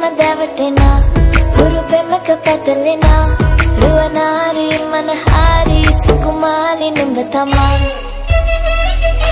දැවටෙනා හුරු පෙමක පැටලෙනා රුවනාරි මනහාරි සුකුමාලි නුඹ තමා